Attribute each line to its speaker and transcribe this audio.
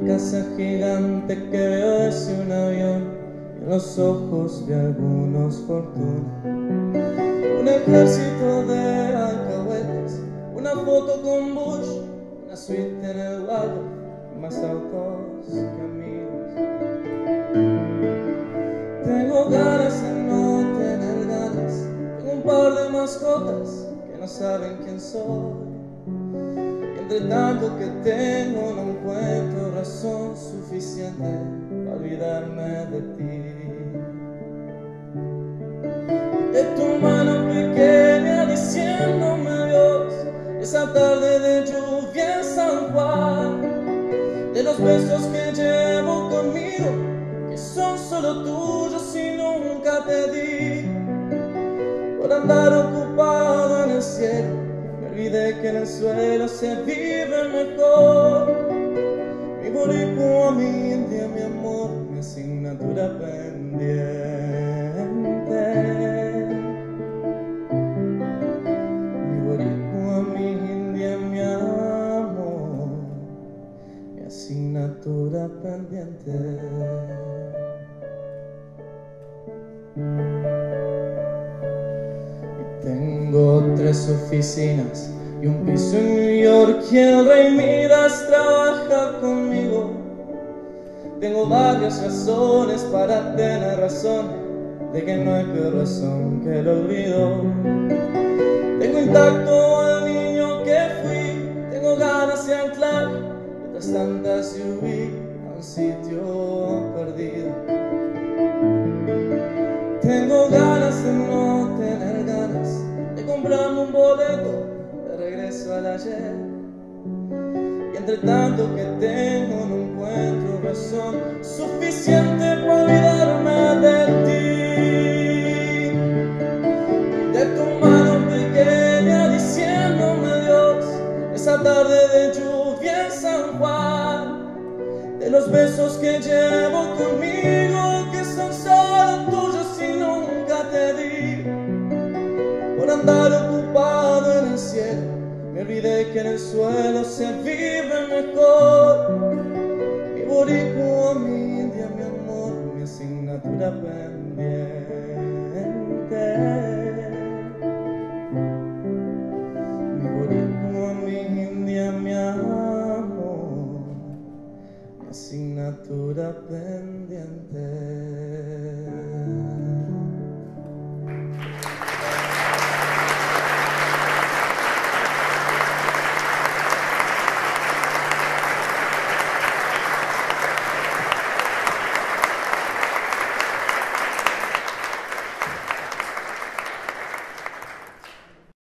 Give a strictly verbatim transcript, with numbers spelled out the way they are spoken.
Speaker 1: casa gigante que veo desde un avión, y en los ojos de algunos fortuna. Un ejército de alcahuetes, una foto con Bush, una suite en el Waldorf, más autos que amigos. Tengo ganas de no tener ganas, tengo un par de mascotas que no saben quién soy. Entre tanto que tengo no encuentro razón suficiente para olvidarme de ti. De tu mano pequeña diciéndome adiós, esa tarde de lluvia en San Juan. De los besos que llevo conmigo, que son solo tuyos y nunca te di. Por andar ocupado en el cielo, me olvidé que en el suelo se vive mejor. Mi boricua, mi india, mi amor, mi asignatura pendiente. Mi boricua, mi india, mi amor, mi asignatura pendiente. Tengo tres oficinas y un piso en New York y el rey Midas trabaja conmigo. Tengo varias razones para tener razón de que no hay peor razón que el olvido. Tengo intacto el niño que fui, tengo ganas de anclar mientras tantas yo vi a un sitio perdido. Tengo ganas de no tener ganas de comprarme un boleto de regreso al ayer. Y entre tanto que tengo no encuentro razón suficiente para olvidarme de ti. De tu mano pequeña diciéndome adiós, esa tarde de lluvia en San Juan. De los besos que llevo conmigo, que son solo tuyos y nunca te di. Por andar ocupado en el cielo, me olvidé que en el suelo se vive mejor. Mi boricua, mi india, mi amor, mi asignatura pendiente. Mi boricua, mi india, mi amor, mi asignatura pendiente.